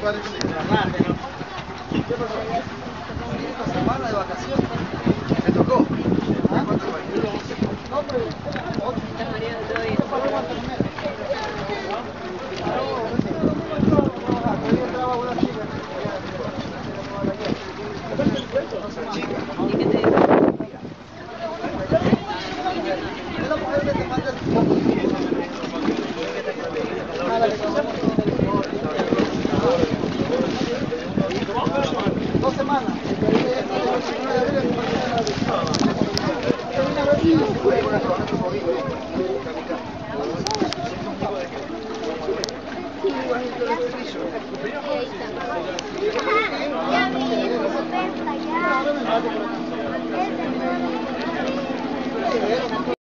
Esta semana de vacaciones me tocó. Es la mujer que te manda el